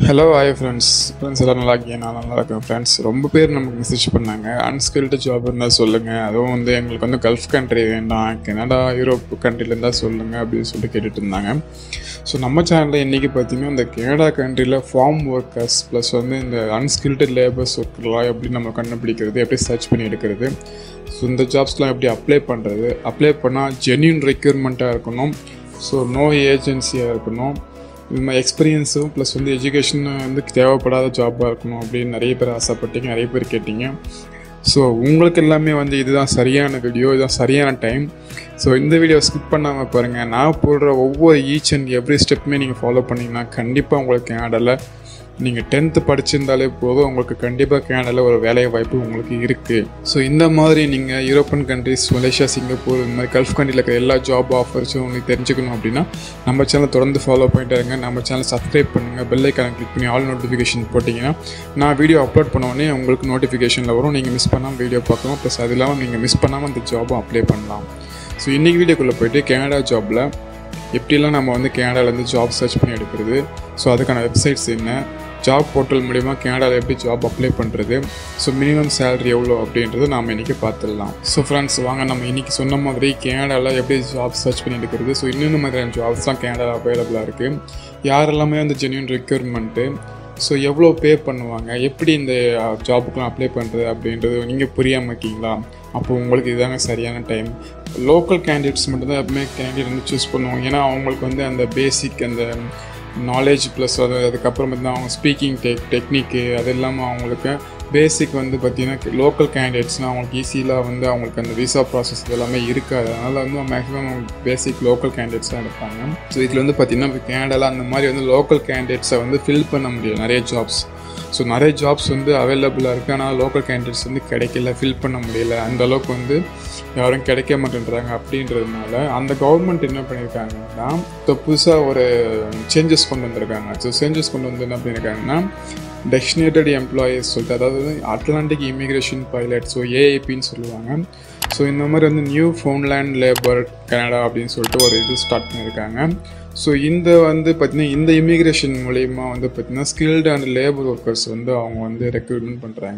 Hello, hi friends. Friends, எல்லாம் நல்லா இருக்கீங்க. நான் நல்லா இருக்கேன் ஃப்ரெண்ட்ஸ். ரொம்ப பேர் நமக்கு மெசேஜ் பண்ணாங்க, அன்ஸ்கில்டு ஜாப் இருந்தால் சொல்லுங்கள், அதுவும் வந்து எங்களுக்கு வந்து கல்ஃப் கண்ட்ரி வேண்டாம், கனடா யூரோப் கண்ட்ரியில் இருந்தால் சொல்லுங்கள் அப்படின்னு சொல்லிட்டு கேட்டுட்டு இருந்தாங்க. ஸோ நம்ம சேனலில் இன்றைக்கி பார்த்திங்கன்னா இந்த கனடா கண்ட்ரியில் ஃபார்ம் ஒர்க்கர்ஸ் ப்ளஸ் வந்து இந்த அன்ஸ்கில்டு லேபர்ஸ் ஒர்க்கர்லாம் எப்படி நம்ம கண்டுபிடிக்கிறது, எப்படி சர்ச் பண்ணி எடுக்கிறது, ஸோ இந்த ஜாப்ஸ்லாம் எப்படி அப்ளை பண்ணுறது, அப்ளை பண்ணால் ஜென்யூன் ரெக்யூர்மெண்ட்டாக இருக்கணும், ஸோ நோ ஏஜென்சியாக இருக்கணும், இது மாதிரி எக்ஸ்பீரியன்ஸும் ப்ளஸ் வந்து எஜுகேஷன் வந்து தேவைப்படாத ஜாப்பாக இருக்கணும் அப்படின்னு நிறைய பேர் ஆசைப்பட்டீங்க, நிறைய பேர் கேட்டிங்க. ஸோ உங்களுக்கு எல்லாமே வந்து இதுதான் சரியான வீடியோ, இதுதான் சரியான டைம். ஸோ இந்த வீடியோ ஸ்கிப் பண்ணாமல் பாருங்கள். நான் போடுற ஒவ்வொரு ஈச் அண்ட் எவ்ரி ஸ்டெப்புமே நீங்கள் ஃபாலோ பண்ணிங்கன்னா கண்டிப்பாக உங்களுக்கு கனடாவில் நீங்கள் 10th படிச்சிருந்தாலே போதும், உங்களுக்கு கண்டிப்பாக கனடாவில் ஒரு வேலை வாய்ப்பு உங்களுக்கு இருக்குது. ஸோ இந்த மாதிரி நீங்கள் யூரோப்பியன் கண்ட்ரிஸ், மலேசியா, சிங்கப்பூர், இந்த மாதிரி கல்ஃப் கண்ட்ரியில் இருக்கிற எல்லா ஜாப் ஆஃபர்ஸும் உங்களுக்கு தெரிஞ்சுக்கணும் அப்படின்னா நம்ம சேனல் தொடர்ந்து ஃபாலோ பண்ணிட்டு இருங்க. நம்ம சேனல் சப்ஸ்கிரைப் பண்ணுங்கள், பெல் ஐக்கானை கிளிக் பண்ணி ஆல் நோட்டிஃபிகேஷன் போட்டிங்கன்னா நான் வீடியோ அப்லோட் பண்ணோடனே உங்களுக்கு நோட்டிஃபிகேஷனில் வரும், நீங்கள் மிஸ் பண்ணாமல் வீடியோ பார்க்கலாம். ப்ளஸ் அது இல்லாமல் நீங்கள் மிஸ் பண்ணாமல் அந்த ஜாபும் அப்ளை பண்ணலாம். ஸோ இன்றைக்கி வீடியோக்குள்ளே போய்ட்டு கனடா ஜாபில் எப்படிலாம் நம்ம வந்து கனடாவிலேருந்து ஜாப் சர்ச் பண்ணி எடுக்கிறது, ஸோ அதுக்கான வெப்சைட்ஸ் என்ன, ஜாப் போர்ட்டல் மூலிமா கனடாவில் எப்படி ஜாப் அப்ளை பண்ணுறது, ஸோ மினிமம் சேலரி எவ்வளோ அப்படின்றது நாம் இன்றைக்கி பார்த்துடலாம். ஸோ ஃப்ரெண்ட்ஸ், வாங்க நம்ம இன்றைக்கி சொன்ன மாதிரி கனடாவில் எப்படி ஜாப் சர்ச் பண்ணி எடுக்கிறது, ஸோ இன்னொன்று மாதிரியான ஜாப்ஸ்லாம் கனடாவில் அவைலபிளாக இருக்குது, யாரெல்லாமே வந்து ஜென்யூன் ரெக்யூர்மெண்ட்டு, ஸோ எவ்வளோ பே பண்ணுவாங்க, எப்படி இந்த ஜாபுக்கெலாம் அப்ளை பண்ணுறது அப்படின்றது நீங்கள் புரியாமல் இருக்கீங்களா, அப்போது உங்களுக்கு இதுதாங்க சரியான டைம். லோக்கல் கேண்டிடேட்ஸ் மட்டும்தான் எப்பவுமே கேண்டிடேட் வந்து சூஸ் பண்ணுவோம், ஏன்னா அவங்களுக்கு வந்து அந்த பேசிக் அந்த நாலேஜ் ப்ளஸ் அதுக்கப்புறம் பார்த்தீங்கன்னா அவங்க ஸ்பீக்கிங் டெக்னிக்கு அது இல்லாமல் அவங்களுக்கு பேசிக் வந்து பார்த்திங்கன்னா லோக்கல் கேண்டிடேட்ஸ்னால் அவங்களுக்கு ஈஸியாக வந்து அவங்களுக்கு அந்த விசா ப்ராசஸ் இதெல்லாமே இருக்காது, அதனால் வந்து மேக்ஸிமம் பேசிக் லோக்கல் கேண்டிடேட்ஸ் தான் எடுப்பாங்க. ஸோ இதில் வந்து பார்த்திங்கன்னா இப்போ கனடாவில் அந்த மாதிரி வந்து லோக்கல் கேண்டிடேட்ஸை வந்து ஃபில் பண்ண முடியும் நிறைய ஜாப்ஸ். ஸோ நிறைய ஜாப்ஸ் வந்து அவைலபிளாக இருக்குது, ஆனால் லோக்கல் கேண்டிடேட்ஸ் வந்து கிடைக்கல, ஃபில் பண்ண முடியல, அந்தளவுக்கு வந்து யாரும் கிடைக்க மாட்டேன்றாங்க. அப்படின்றதுனால அந்த கவர்மெண்ட் என்ன பண்ணியிருக்காங்கன்னா இப்போ புதுசாக ஒரு சேஞ்சஸ் கொண்டு வந்திருக்காங்க. ஸோ சேஞ்சஸ் கொண்டு வந்து என்ன பண்ணியிருக்காங்கன்னா டெஸ்டினேட்டட் எம்ப்ளாயீஸ் சொல்லிட்டு, அதாவது அட்லாண்டிக் இமிக்ரேஷன் பைலட், ஸோ ஏஐபின்னு சொல்லுவாங்க. ஸோ இந்த மாதிரி வந்து நியூஃபவுண்ட்லேண்ட் லேபர் கனடா அப்படின்னு சொல்லிட்டு ஒரு இது ஸ்டார்ட் பண்ணியிருக்காங்க. ஸோ இந்த வந்து பார்த்திங்கன்னா இந்த இமிக்ரேஷன் மூலயமா வந்து பார்த்திங்கன்னா ஸ்கில்டு அண்ட் லேபர் ஒர்க்கர்ஸ் வந்து அவங்க வந்து ரெக்ரூட்மெண்ட் பண்ணுறாங்க.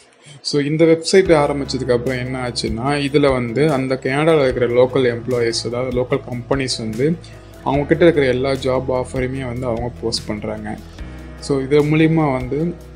ஸோ இந்த வெப்சைட் ஆரம்பித்ததுக்கப்புறம் என்ன ஆச்சுன்னா இதில் வந்து அந்த கனடாவில் இருக்கிற லோக்கல் எம்ப்ளாயீஸ், அதாவது லோக்கல் கம்பெனிஸ் வந்து அவங்கக்கிட்ட இருக்கிற எல்லா ஜாப் ஆஃபரையுமே வந்து அவங்க போஸ்ட் பண்ணுறாங்க. ஸோ இது மூலிமா வந்து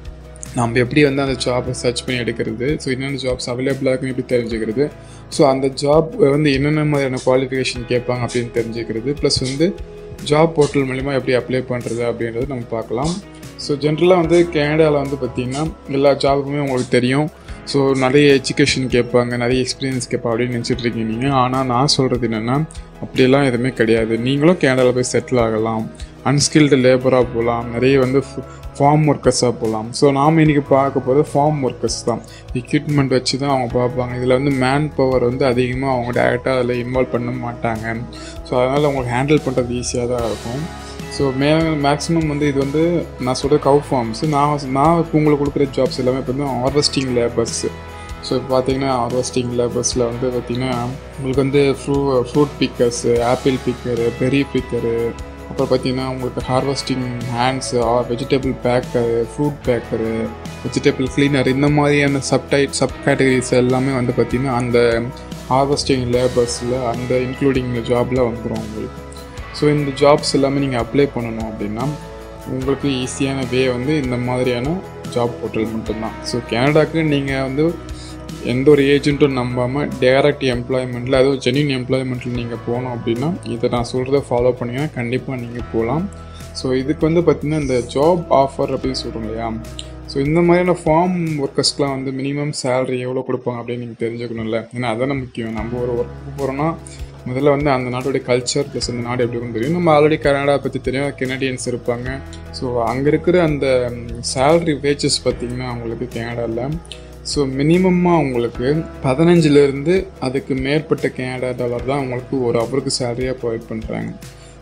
நம்ம எப்படி வந்து அந்த ஜாப்பை சர்ச் பண்ணி எடுக்கிறது, ஸோ என்னென்ன ஜாப்ஸ் அவைலபிளாக இருக்குன்னு எப்படி தெரிஞ்சுக்கிறது, ஸோ அந்த ஜாப் வந்து என்னென்ன மாதிரியான குவாலிஃபிகேஷன் கேட்பாங்க அப்படின்னு தெரிஞ்சுக்கிறது, ப்ளஸ் வந்து ஜாப் போர்ட்டல் மூலிமா எப்படி அப்ளை பண்ணுறது அப்படின்றது நம்ம பார்க்கலாம். ஸோ ஜென்ரலாக வந்து கனடாவில் வந்து பார்த்திங்கன்னா எல்லா ஜாபுக்குமே உங்களுக்கு தெரியும். ஸோ நிறைய எஜுகேஷன் கேட்பாங்க, நிறைய எக்ஸ்பீரியன்ஸ் கேட்பாங்க அப்படின்னு நினச்சிட்ருக்கீங்க நீங்கள். ஆனால் நான் சொல்கிறது என்னென்னா அப்படியெல்லாம் எதுவுமே கிடையாது. நீங்களும் கனடாவில் போய் செட்டில் ஆகலாம், அன்ஸ்கில்டு லேபராக போகலாம், நிறைய வந்து ஃபார்ம் ஒர்க்கர்ஸாக போகலாம். ஸோ நாம் இன்றைக்கி பார்க்க போகிறது ஃபார்ம் ஒர்க்கர்ஸ் தான். எக்யூப்மெண்ட் வச்சு தான் அவங்க பார்ப்பாங்க. இதில் வந்து மேன் பவர் வந்து அதிகமாக அவங்க டேரெக்டாக அதில் இன்வால்வ் பண்ண மாட்டாங்க. ஸோ அதனால் அவங்களுக்கு ஹேண்டில் பண்ணுறது ஈஸியாக தான் இருக்கும். ஸோ மேக்ஸிமம் வந்து இது வந்து நான் சொல்கிற கவ் ஃபார்ம்ஸு. நான் இப்போ உங்களுக்கு கொடுக்குற ஜாப்ஸ் எல்லாமே இப்போ வந்து ஹார்வெஸ்டிங் லேபர்ஸு. ஸோ இப்போ பார்த்தீங்கன்னா ஹார்வெஸ்டிங் லேபர்ஸில் வந்து பார்த்திங்கன்னா உங்களுக்கு வந்து ஃப்ரூட் பிக்கர்ஸு, ஆப்பிள் பிக்கரு, பெரி பிக்கரு, அப்புறம் பார்த்திங்கன்னா உங்களுக்கு harvesting hands, vegetable packer, fruit packer, vegetable cleaner, இந்த மாதிரியான சப் கேட்டகரிஸ் எல்லாமே வந்து பார்த்திங்கன்னா அந்த ஹார்வெஸ்டிங் லேபர்ஸில் அந்த இன்க்ளூடிங் ஜாபில் வந்துடும் உங்களுக்கு. ஸோ இந்த ஜாப்ஸ் எல்லாமே நீங்கள் அப்ளை பண்ணணும் அப்படின்னா உங்களுக்கு ஈஸியான வே வந்து இந்த மாதிரியான ஜாப் போர்ட்டல் மட்டும்தான். ஸோ கனடாக்கு நீங்கள் வந்து எந்த ஒரு ஏஜென்ட்டும் நம்பாமல் டைரக்ட் எம்ப்ளாய்மெண்ட்டில், அதுவும் ஜென்யூன் எம்ப்ளாய்மெண்ட்டில் நீங்கள் போகணும் அப்படின்னா இதை நான் சொல்கிறத ஃபாலோ பண்ணிங்கன்னா கண்டிப்பாக நீங்கள் போகலாம். ஸோ இதுக்கு வந்து பார்த்திங்கன்னா இந்த ஜாப் ஆஃபர் அப்படின்னு சொல்கிறோம் இல்லையா, ஸோ இந்த மாதிரியான ஃபார்ம் ஒர்க்கர்ஸ்க்கெலாம் வந்து மினிமம் சேலரி எவ்வளோ கொடுப்பாங்க அப்படின்னு நீங்கள் தெரிஞ்சுக்கணும்ல, ஏன்னா அதான முக்கியம். நம்ம ஒரு ஒர்க்கு போகிறோன்னா முதல்ல வந்து அந்த நாட்டுடைய கல்ச்சர் ப்ளஸ் அந்த நாடு எப்படி இருக்குன்னு தெரியும். நம்ம ஆல்ரெடி கனடா பற்றி தெரியும், கெனடியன்ஸ் இருப்பாங்க. ஸோ அங்கே இருக்கிற அந்த சேலரி வேஜஸ் பார்த்திங்கன்னா அவங்களுக்கு கனடாவில் ஸோ மினிமமாக உங்களுக்கு 15 அதுக்கு மேற்பட்ட கனடா டாலர் தான் உங்களுக்கு ஒரு அவருக்கு சேலரியாக ப்ரொவைட் பண்ணுறாங்க.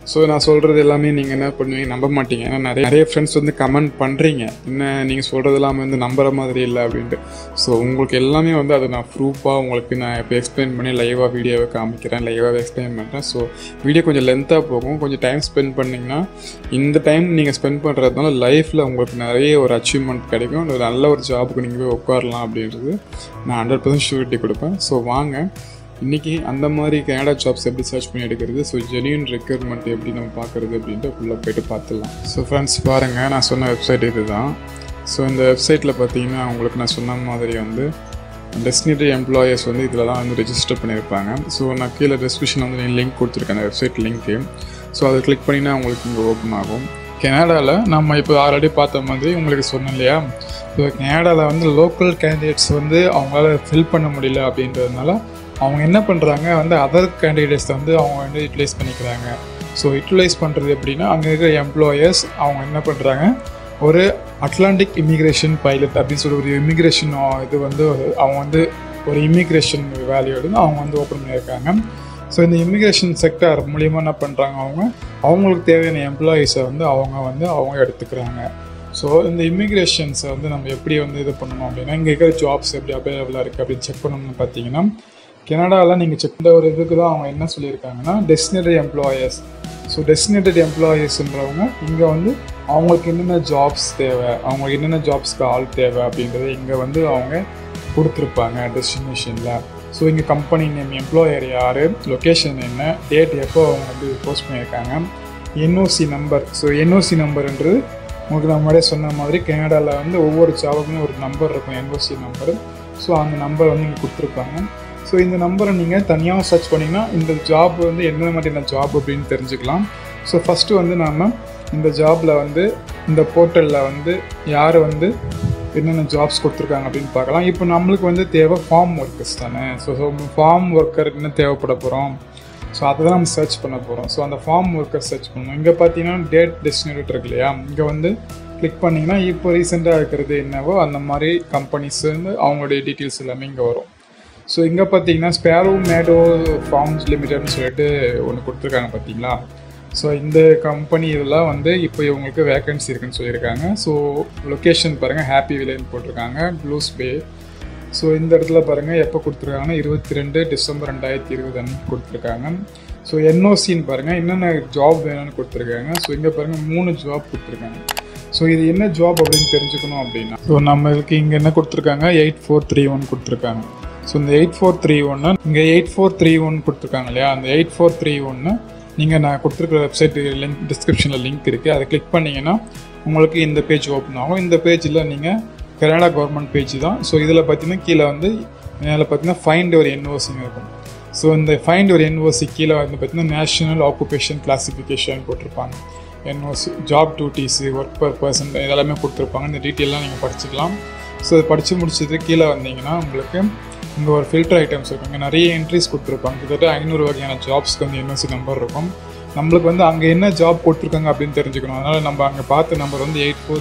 ஸோ நான் சொல்கிறது எல்லாமே நீங்கள் என்ன பண்ணுவீங்க, நம்ப மாட்டீங்க. ஏன்னா நிறைய ஃப்ரெண்ட்ஸ் வந்து கமெண்ட் பண்ணுறீங்க, என்ன நீங்கள் சொல்கிறது எல்லாமே வந்து நம்புற மாதிரி இல்லை அப்படின்ட்டு. ஸோ உங்களுக்கு எல்லாமே வந்து அதை நான் ப்ரூஃபாக உங்களுக்கு நான் இப்போ எக்ஸ்பிளைன் பண்ணி லைவாக வீடியோவை காமிக்கிறேன், லைவாக எக்ஸ்பிளைன் பண்ணுறேன். ஸோ வீடியோ கொஞ்சம் லென்த்தாக போகும், கொஞ்சம் டைம் ஸ்பெண்ட் பண்ணிங்கன்னா இந்த டைம் நீங்கள் ஸ்பெண்ட் பண்ணுறதுனால லைஃப்பில் உங்களுக்கு நிறைய ஒரு அச்சீவ்மெண்ட் கிடைக்கும், ஒரு நல்ல ஒரு ஜாபுக்கு நீங்கள் போய் உட்காரலாம் அப்படின்றது நான் 100% ஷூரிட்டி கொடுப்பேன். ஸோ வாங்க இன்றைக்கி அந்த மாதிரி கனடா ஜாப்ஸ் எப்படி சர்ச் பண்ணி எடுக்கிறது, ஸோ ஜென்யூன் ரெக்யர்மெண்ட் எப்படி நம்ம பார்க்குறது அப்படின்ட்டு ஃபுல்லாக போய்ட்டு பார்த்துடலாம். ஸோ ஃப்ரெண்ட்ஸ் பாருங்கள், நான் சொன்ன வெப்சைட் இது தான். ஸோ இந்த வெப்சைட்டில் பார்த்தீங்கன்னா உங்களுக்கு நான் சொன்ன மாதிரி வந்து டெஸ்டினேட்டட் எம்ப்ளாயர்ஸ் வந்து இதில் தான் வந்து ரெஜிஸ்டர் பண்ணியிருப்பாங்க. ஸோ நான் கீழே டிஸ்கிரிப்ஷனில் வந்து லிங்க் கொடுத்துருக்கேன், அந்த வெப்சைட் லிங்க்கு. ஸோ அதை கிளிக் பண்ணினா உங்களுக்கு இங்கே ஓப்பன் ஆகும். கனடாவில் நம்ம இப்போ ஆல்ரெடி பார்த்த மாதிரி உங்களுக்கு சொன்னேன் இல்லையா, ஸோ கனடாவில் வந்து லோக்கல் கேண்டிடேட்ஸ் வந்து அவங்களால ஃபில் பண்ண முடியல அப்படின்றதுனால அவங்க என்ன பண்ணுறாங்க வந்து அதர் கேண்டிடேட்ஸ் வந்து அவங்க வந்து யூட்டிலைஸ் பண்ணிக்கிறாங்க. ஸோ யூட்டிலைஸ் பண்ணுறது எப்படின்னா, அங்கே இருக்கிற எம்ப்ளாயர்ஸ் அவங்க என்ன பண்ணுறாங்க, ஒரு அட்லாண்டிக் இமிக்ரேஷன் பைலட் அப்படின்னு சொல்லி ஒரு இமிக்ரேஷன் இது வந்து அவங்க வந்து ஒரு இமிக்ரேஷன் வேல்யூடு அவங்க வந்து ஓப்பன் பண்ணியிருக்காங்க. ஸோ இந்த இமிக்ரேஷன் செக்டார் மூலிமா என்ன பண்ணுறாங்க, அவங்களுக்கு தேவையான எம்ப்ளாயீஸை வந்து அவங்க எடுத்துக்கிறாங்க. ஸோ இந்த இமிக்ரேஷன்ஸை வந்து நம்ம எப்படி வந்து இது பண்ணணும் அப்படின்னா, இங்கே இருக்கிற ஜாப்ஸ் எப்படி அவைலபிளாக இருக்குது அப்படின்னு செக் பண்ணணும்னு பார்த்தீங்கன்னா, கனடாவில் நீங்கள் செக் பண்ணுற ஒரு இதுக்கு தான் அவங்க என்ன சொல்லியிருக்காங்கன்னா டெஸ்டினேட்டட் எம்ப்ளாயர்ஸ். ஸோ டெஸ்டினேட்டட் எம்ப்ளாயர்ஸ்ன்றவங்க இங்கே வந்து அவங்களுக்கு என்னென்ன ஜாப்ஸ் தேவை, அவங்களுக்கு என்னென்ன ஜாப்ஸ்க்கு ஆள் தேவை அப்படின்றத இங்கே வந்து அவங்க கொடுத்துருப்பாங்க டெஸ்டினேஷனில். ஸோ இங்கே கம்பெனி நேம், எம்ப்ளாயர் யார், லொக்கேஷன் என்ன, டேட் எப்போ அவங்க வந்து போஸ்ட் பண்ணியிருக்காங்க, என்ஓசி நம்பர். ஸோ என்ஓசி நம்பர்ன்றது உங்களுக்கு நான் முன்னாடியே சொன்ன மாதிரி கனடாவில் வந்து ஒவ்வொரு ஜாபுக்குமே ஒரு நம்பர் இருக்கும், என்ஓசி நம்பர். ஸோ அந்த நம்பர் வந்து இங்கே கொடுத்துருப்பாங்க. ஸோ இந்த நம்பரை நீங்கள் தனியாக சர்ச் பண்ணிங்கன்னா இந்த ஜாப் வந்து என்ன மாதிரியான ஜாப் அப்படின்னு தெரிஞ்சுக்கலாம். ஸோ ஃபஸ்ட்டு வந்து நாம் இந்த ஜாபில் வந்து இந்த போர்ட்டலில் வந்து யார் வந்து என்னென்ன ஜாப்ஸ் கொடுத்துருக்காங்க அப்படின்னு பார்க்கலாம். இப்போ நம்மளுக்கு வந்து தேவை ஃபார்ம் ஒர்க்கர்ஸ் தானே. ஸோ ஃபார்ம் ஒர்க்கர் என்ன தேவைப்பட போகிறோம், ஸோ அதை தான் நம்ம சர்ச் பண்ண போகிறோம். ஸோ அந்த ஃபார்ம் ஒர்க்கர் சர்ச் பண்ணணும். இங்கே பார்த்தீங்கன்னா டேட் டெஸ்டினேட் இருக்கு இல்லையா, இங்கே வந்து கிளிக் பண்ணிங்கன்னா இப்போ ரீசெண்டாக இருக்கிறது என்னவோ அந்த மாதிரி கம்பெனிஸ் வந்து அவங்களுடைய டீட்டெயில்ஸ் எல்லாமே இங்கே வரும். ஸோ இங்கே பார்த்தீங்கன்னா ஸ்பேரோ மேடோ ஃபார்ம்ஸ் லிமிடெட்னு சொல்லிட்டு ஒன்று கொடுத்துருக்காங்க பார்த்தீங்களா. ஸோ இந்த கம்பெனி இதெல்லாம் வந்து இப்போ இவங்களுக்கு வேக்கன்சி இருக்குன்னு சொல்லியிருக்காங்க. ஸோ லொக்கேஷன் பாருங்கள், ஹாப்பி வில்லேஜ் போட்டிருக்காங்க, ப்ளூஸ் பே. ஸோ இந்த இடத்துல பாருங்கள் எப்போ கொடுத்துருக்காங்கன்னா 22 டிசம்பர் 2020 அன்னைக்கு கொடுத்துருக்காங்க. ஸோ என்ஓசின்னு பாருங்கள் என்னென்ன ஜாப் வேணும்னு கொடுத்துருக்காங்க. ஸோ இங்கே பாருங்கள் 3 ஜாப் கொடுத்துருக்காங்க. ஸோ இது என்ன ஜாப் அப்படின்னு தெரிஞ்சுக்கணும் அப்படின்னா, ஸோ நம்மளுக்கு இங்கே என்ன கொடுத்துருக்காங்க, 8431 கொடுத்துருக்காங்க. ஸோ இந்த 8431 இங்கே 8431 கொடுத்துருக்காங்க இல்லையா, அந்த 8431 நீங்கள் நான் கொடுத்துருக்குற வெப்சைட் லிங்க் டிஸ்கிரிப்ஷனில் லிங்க் இருக்குது, அதை கிளிக் பண்ணிங்கன்னா உங்களுக்கு இந்த பேஜ் ஓப்பன் ஆகும். இந்த பேஜில் நீங்கள் கனடா கவர்மெண்ட் பேஜ் தான். ஸோ இதில் பார்த்தீங்கன்னா கீழே வந்து மேலே பார்த்தீங்கன்னா ஃபைண்ட் ஒரு என்ஓசிங்க இருக்கும். ஸோ இந்த ஃபைண்ட் ஒரு என்ஓசி கீழே வந்து பார்த்தீங்கன்னா நேஷனல் ஆக்குபேஷன் கிளாசிஃபிகேஷன் போட்டிருப்பாங்க, NOC job duties, work per person இதெல்லாமே கொடுத்துருப்பாங்க. இந்த டீட்டெயிலாம் நீங்கள் படிச்சுக்கலாம். ஸோ இது படித்து முடிச்சது கீழே வந்தீங்கன்னா உங்களுக்கு இங்கே ஒரு ஃபில்டர் ஐட்டம்ஸ் இருக்கும், இங்கே நிறைய என்ட்ரிஸ் கொடுத்துருப்பாங்க. கிட்டத்தட்ட 500 வகையான ஜாப்ஸ்க்கு வந்து என்ஓசி நம்பர் இருக்கும். நம்மளுக்கு வந்து அங்கே என்ன ஜாப் கொடுத்துருக்காங்க அப்படின்னு தெரிஞ்சுக்கணும். அதனால் நம்ம அங்கே பார்த்த நம்பர் வந்து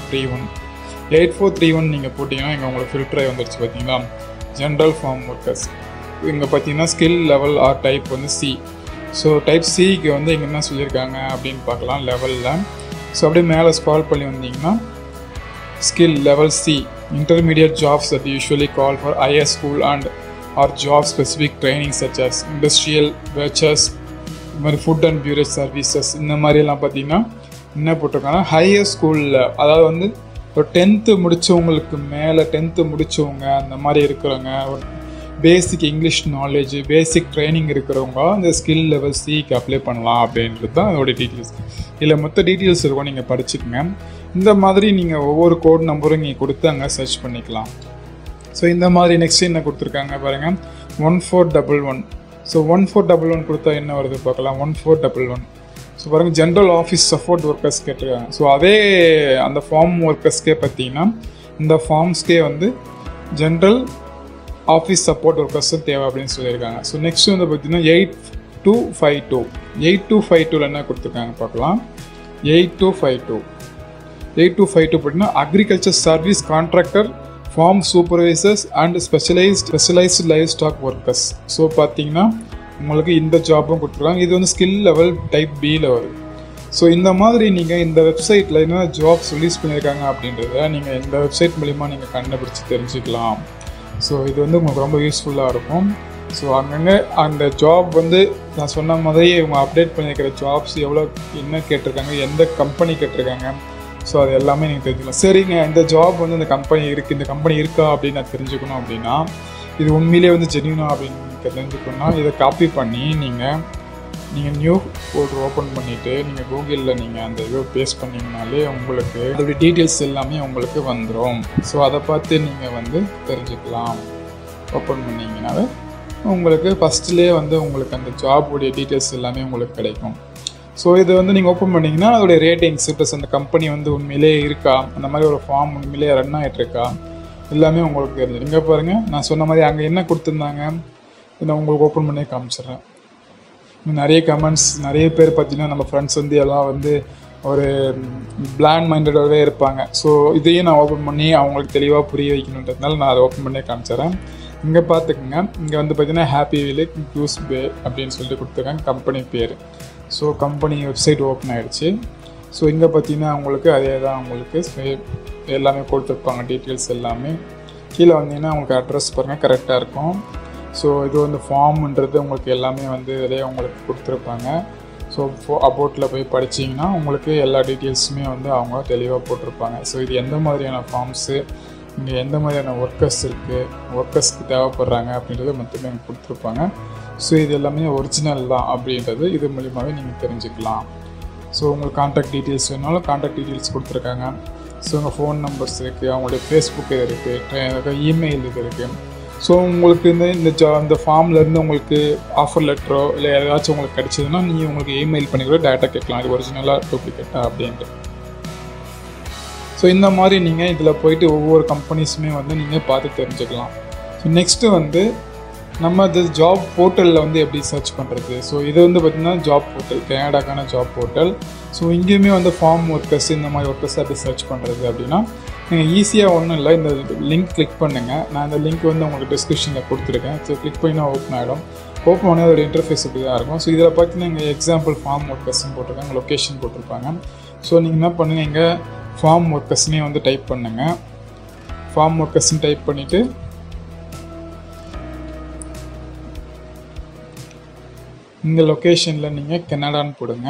8431 நீங்கள் போட்டிங்கன்னா இங்கே உங்களுக்கு ஃபில்டர் வந்துடுச்சு பார்த்தீங்களா, ஜென்ரல் ஃபார்ம் ஒர்க்கர்ஸ். இங்கே பார்த்தீங்கன்னா ஸ்கில் லெவல் ஆர் டைப் வந்து சி. ஸோ டைப் சிக்கு வந்து இங்கே என்ன சொல்லியிருக்காங்க அப்படின்னு பார்க்கலாம் லெவலில். ஸோ அப்படியே மேலே ஸ்க்ரால் பண்ணி வந்தீங்கன்னா skill level C, intermediate jobs that usually call for higher school and or job specific training such as industrial ventures, food and beverage services. இந்த மாதிரி எல்லாம் பார்த்தீங்கன்னா என்ன போட்டிருக்காங்கன்னா ஹையர் ஸ்கூலில், அதாவது வந்து ஒரு 10th முடித்தவங்களுக்கு மேலே 10th முடித்தவங்க அந்த மாதிரி இருக்கிறவங்க, ஒரு basic English knowledge, basic training இருக்கிறவங்க அந்த ஸ்கில் லெவல் சிக்கு அப்ளை பண்ணலாம் அப்படின்றது தான் அதோடைய டீட்டெயில்ஸ். இதில் மொத்த டீட்டெயில்ஸ் இருக்கும், நீங்கள் படிச்சுக்கங்க. இந்த மாதிரி நீங்கள் ஒவ்வொரு கோட் நம்பரும் நீங்கள் கொடுத்து அங்கே சர்ச் பண்ணிக்கலாம். ஸோ இந்த மாதிரி நெக்ஸ்ட் என்ன கொடுத்துருக்காங்க பாருங்கள், 1411. ஸோ 1411 கொடுத்தா என்ன வருது பார்க்கலாம். 1411 ஸோ பாருங்கள் ஜென்ரல் ஆஃபீஸ் சப்போர்ட் ஒர்க்கர்ஸ் கேட்டிருக்காங்க. ஸோ அதே அந்த ஃபார்ம் ஒர்க்கர்ஸ்க்கே பார்த்தீங்கன்னா இந்த ஃபார்ம்ஸ்க்கே வந்து ஜென்ரல் ஆஃபீஸ் சப்போர்ட் ஒர்க்கர்ஸும் தேவை அப்படின்னு சொல்லியிருக்காங்க. ஸோ நெக்ஸ்ட் வந்து பார்த்தீங்கன்னா 8252 என்ன கொடுத்துருக்காங்க பார்க்கலாம். 8252 பார்த்தீங்கன்னா agriculture service contractor, farm supervisors and specialized livestock workers. So பார்த்தீங்கன்னா உங்களுக்கு இந்த ஜாப்பும் கொடுத்துருக்காங்க. இது வந்து ஸ்கில் லெவல் டைப் பியில் வருது. ஸோ இந்த மாதிரி நீங்கள் இந்த வெப்சைட்டில் என்னென்ன ஜாப்ஸ் ரிலீஸ் பண்ணியிருக்காங்க அப்படின்றத நீங்கள் இந்த வெப்சைட் மூலிமா நீங்கள் கண்டுபிடிச்சி தெரிஞ்சுக்கலாம். ஸோ இது வந்து உங்களுக்கு ரொம்ப யூஸ்ஃபுல்லாக இருக்கும். ஸோ அங்கங்கே அந்த ஜாப் வந்து நான் சொன்ன மாதிரி இவங்க அப்டேட் பண்ணியிருக்கிற ஜாப்ஸ் என்ன கேட்டிருக்காங்க, எந்த கம்பெனி கேட்டிருக்காங்க, ஸோ அது எல்லாமே நீங்கள் தெரிஞ்சுக்கலாம். சரிங்க, இந்த ஜாப் வந்து இந்த கம்பெனி இருக்கா அப்படின்னு நான் தெரிஞ்சுக்கணும் அப்படின்னா, இது உண்மையிலே வந்து ஜென்யூனா அப்படின்னு தெரிஞ்சுக்கணும்னா இதை காப்பி பண்ணி நீங்கள் நியூ கோட் ஓப்பன் பண்ணிவிட்டு நீங்கள் கூகுளில் நீங்கள் அந்த இதை பேஸ்ட் பண்ணிங்கனாலே உங்களுக்கு அதோடைய டீட்டெயில்ஸ் எல்லாமே உங்களுக்கு வந்துடும். ஸோ அதை பார்த்து நீங்கள் வந்து தெரிஞ்சுக்கலாம். ஓப்பன் பண்ணிங்கனாவே உங்களுக்கு ஃபஸ்ட்லேயே வந்து உங்களுக்கு அந்த ஜாபுடைய டீட்டெயில்ஸ் எல்லாமே உங்களுக்கு கிடைக்கும். ஸோ இதை வந்து நீங்கள் ஓப்பன் பண்ணிங்கன்னா அதோடைய ரேட்டிங்ஸ் ப்ளஸ் அந்த கம்பெனி வந்து உண்மையிலே இருக்கா, அந்த மாதிரி ஒரு ஃபார்ம் உண்மையிலே ரன் ஆகிட்டுருக்கா, எல்லாமே உங்களுக்கு தெரிஞ்சிடும். இங்கே பாருங்கள், நான் சொன்ன மாதிரி அங்கே என்ன கொடுத்துருந்தாங்க நான் உங்களுக்கு ஓப்பன் பண்ணி காமிச்சிட்றேன். நிறைய கமெண்ட்ஸ், நிறைய பேர் பார்த்தீங்கன்னா நம்ம ஃப்ரெண்ட்ஸ் வந்து எல்லாம் வந்து ஒரு பிளாண்ட் மைண்டடாகவே இருப்பாங்க. ஸோ இதையும் நான் ஓப்பன் பண்ணி அவங்களுக்கு தெளிவாக புரிய வைக்கணுன்றதுனால நான் அதை ஓப்பன் பண்ணி காமிச்சிட்றேன். இங்கே பார்த்துக்குங்க, இங்கே வந்து பார்த்தீங்கன்னா ஹாப்பி வில்லேஜ் ஜூஸ் பே அப்படின்னு சொல்லிட்டு கொடுத்துருக்காங்க கம்பெனி பேர். ஸோ கம்பெனி வெப்சைட் ஓப்பன் ஆகிடுச்சு. ஸோ இங்கே பார்த்தீங்கன்னா உங்களுக்கு அதே தான் உங்களுக்கு எல்லாமே கொடுத்துருப்பாங்க டீட்டெயில்ஸ் எல்லாமே. கீழே வந்தீங்கன்னா உங்களுக்கு அட்ரஸ் பாருங்கள் கரெக்டாக இருக்கும். ஸோ இது வந்து ஃபார்ம்ன்றது உங்களுக்கு எல்லாமே வந்து இதிலே உங்களுக்கு கொடுத்துருப்பாங்க. ஸோ அபோட்டில் போய் படிச்சிங்கன்னா உங்களுக்கு எல்லா டீட்டெயில்ஸுமே வந்து அவங்க தெளிவாக போட்டிருப்பாங்க. ஸோ இது எந்த மாதிரியான ஃபார்ம்ஸு, இங்கே எந்த மாதிரியான ஒர்க்கர்ஸ்க்கு தேவைப்படுறாங்க அப்படின்றது மட்டுமே எனக்கு கொடுத்துருப்பாங்க. ஸோ இது எல்லாமே ஒரிஜினல் தான் அப்படின்றது இது மூலிமாவே நீங்கள் தெரிஞ்சுக்கலாம். ஸோ உங்களுக்கு கான்டாக்ட் டீட்டெயில்ஸ் வேணாலும் கான்டாக்ட் டீட்டெயில்ஸ் கொடுத்துருக்காங்க. ஸோ உங்கள் ஃபோன் நம்பர்ஸ் இருக்குது, அவங்களுடைய ஃபேஸ்புக் இது இருக்குது, இமெயில் இது இருக்குது. ஸோ உங்களுக்கு இந்த ஃபார்ம்லேருந்து உங்களுக்கு ஆஃபர் லெட்டரோ இல்லை ஏதாச்சும் உங்களுக்கு கிடச்சிதுன்னா நீங்கள் உங்களுக்கு இமெயில் பண்ணி கூட டேரெக்டாக கேட்கலாம், இது ஒரிஜினலாக டூப்ளிகேட்டா அப்படின்ட்டு. ஸோ இந்த மாதிரி நீங்கள் இதில் போயிட்டு ஒவ்வொரு கம்பெனிஸுமே வந்து நீங்கள் பார்த்து தெரிஞ்சுக்கலாம். ஸோ நெக்ஸ்ட்டு வந்து நம்ம இந்த ஜாப் போர்ட்டலில் வந்து எப்படி சர்ச் பண்ணுறது. ஸோ இது வந்து பார்த்திங்கன்னா ஜாப் போர்ட்டல், கனடாக்கான ஜாப் போர்ட்டல். ஸோ இங்கேயுமே வந்து ஃபார்ம் ஒர்க்கர்ஸ் இந்த மாதிரி ஒர்க்கர்ஸ் எப்படி சர்ச் பண்ணுறது அப்படின்னா நீங்கள் ஈஸியாக ஒன்றும் இல்லை, இந்த லிங்க் கிளிக் பண்ணுங்கள். நான் இந்த லிங்க் வந்து உங்களுக்கு டிஸ்கிரிப்ஷனில் கொடுத்துருக்கேன். ஸோ கிளிக் பண்ணினா ஓப்பன் ஆகிடும். ஓப்பன் பண்ணி அதோட இன்டர்ஃபேஸ் இப்படி தான் இருக்கும். ஸோ இதில் பார்த்தீங்கன்னா இங்கே எக்ஸாம்பிள் ஃபார்ம் ஒர்க்கர்ஸ்ன்னு போட்டிருக்காங்க, லொக்கேஷன் போட்டிருப்பாங்க. ஸோ நீங்கள் என்ன பண்ணுங்கள், இங்கே ஃபார்ம் ஒர்க்கர்ஸ்னே வந்து டைப் பண்ணுங்கள். ஃபார்ம் ஒர்க்கர்ஸ்ன்னு டைப் பண்ணிவிட்டு இந்த லொக்கேஷனில் நீங்கள் கனடான்னு போடுங்க.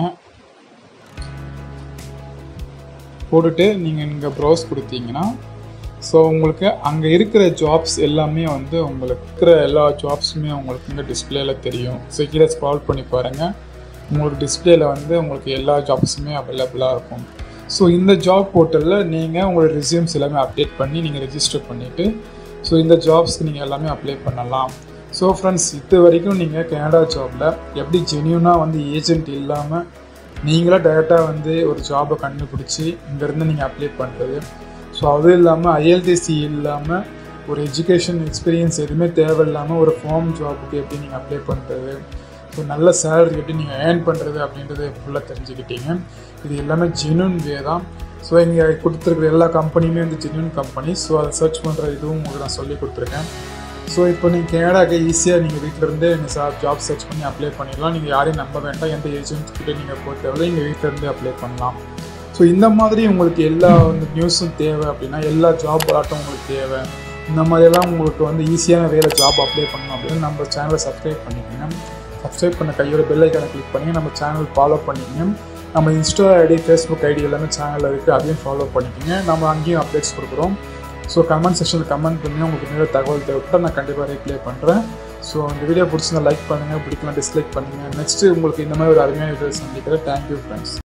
போட்டுட்டு நீங்கள் இங்கே ப்ரௌஸ் கொடுத்தீங்கன்னா ஸோ உங்களுக்கு அங்கே இருக்கிற ஜாப்ஸ் எல்லாமே வந்து உங்களுக்கு இருக்கிற எல்லா ஜாப்ஸுமே உங்களுக்கு இங்கே டிஸ்பிளேயில் தெரியும். ஸோ கீழே ஸ்க்ரால் பண்ணி பாருங்கள், உங்களுக்கு டிஸ்பிளேயில் வந்து உங்களுக்கு எல்லா ஜாப்ஸுமே அவைலபிளாக இருக்கும். ஸோ இந்த ஜாப் போர்ட்டலில் நீங்கள் உங்களோட ரெஸ்யூம்ஸ் எல்லாமே அப்டேட் பண்ணி நீங்கள் ரெஜிஸ்டர் பண்ணிவிட்டு ஸோ இந்த ஜாப்ஸ்க்கு நீங்கள் எல்லாமே அப்ளை பண்ணலாம். ஸோ ஃப்ரெண்ட்ஸ், இது வரைக்கும் நீங்கள் கனடா ஜாபில் எப்படி ஜென்யூனாக வந்து ஏஜென்ட் இல்லாமல் நீங்களாக டைரெக்டாக வந்து ஒரு ஜாபை கண்டுபிடிச்சி இங்கேருந்து நீங்கள் அப்ளை பண்ணுறது. ஸோ அதுவும் இல்லாமல் IELTS இல்லாமல் ஒரு எஜுகேஷன் எக்ஸ்பீரியன்ஸ் எதுவுமே தேவையில்லாமல் ஒரு ஃபார்ம் ஜாபுக்கு எப்படி நீங்கள் அப்ளை பண்ணுறது, ஸோ நல்ல சேலரி எப்படி நீங்கள் ஏர்ன் பண்ணுறது அப்படின்றத ஃபுல்லாக தெரிஞ்சுக்கிட்டீங்க. இது எல்லாமே ஜென்யூன் வே தான். ஸோ இங்கே கொடுத்துருக்குற எல்லா கம்பெனியுமே வந்து ஜென்யூன் கம்பெனி. ஸோ அதை சர்ச் பண்ணுற இதுவும் உங்களுக்கு நான் சொல்லி கொடுத்துருக்கேன். ஸோ இப்போ நீங்கள் கனடாக்கு ஈஸியாக நீங்கள் வீட்டிலேருந்தே நீங்கள் ஜாப் சர்ச் பண்ணி அப்ளை பண்ணிடலாம். நீங்கள் யாரையும் நம்ப வேண்டாம், எந்த ஏஜென்ட்கிட்ட நீங்கள் போக தேவையில்லை, நீங்கள் வீட்டிலேருந்தே அப்ளை பண்ணலாம். ஸோ இந்த மாதிரி உங்களுக்கு எல்லா வந்து நியூஸும் தேவை அப்படின்னா, எல்லா ஜாப் ஆட்டும் உங்களுக்கு தேவை, இந்த மாதிரியெல்லாம் உங்களுக்கு வந்து ஈஸியான வேலை ஜாப் அப்ளை பண்ணணும் அப்படின்னு நம்ம சேனலை சப்ஸ்கிரைப் பண்ணிக்கோங்க. சப்ஸ்கிரைப் பண்ண கையோட பெல் ஐக்கானை கிளிக் பண்ணி நம்ம சேனல் ஃபாலோ பண்ணிக்கோங்க. நம்ம இன்ஸ்டா ஐடி, ஃபேஸ்புக் ஐடி எல்லாமே சேனலில் இருக்குது, அதையும் ஃபாலோ பண்ணிக்கோங்க. நம்ம அங்கேயும் அப்டேட்ஸ் கொடுக்குறோம். ஸோ கமெண்ட் செக்ஷனில் கமெண்ட் பண்ணி உங்களுக்கு நிறைய தகவல் தேவைப்பட்டால் நான் கண்டிப்பாக ரிப்ளை பண்ணுறேன். ஸோ இந்த வீடியோ பிடிச்சிருந்தா லைக் பண்ணுங்கள், பிடிக்கலாம் டிஸ்லைக் பண்ணுங்கள். நெக்ஸ்ட்டு உங்களுக்கு இந்த மாதிரி ஒரு அருமையான வீடியோ சந்திக்கிறேன். Thank you friends.